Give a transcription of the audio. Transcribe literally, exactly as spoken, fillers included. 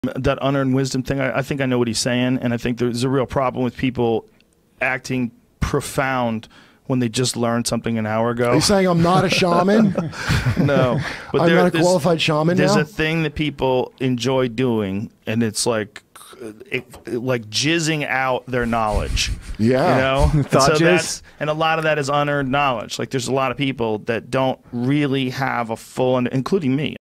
That unearned wisdom thing, I, I think I know what he's saying, and I think there's a real problem with people acting profound when they just learned something an hour ago. Are you saying I'm not a shaman? No. But I'm there, not a qualified shaman There's now? a thing that people enjoy doing, and it's like it, like jizzing out their knowledge. Yeah. You know? and, Thought so jizz? that's, and a lot of that is unearned knowledge. Like there's a lot of people that don't really have a full, including me.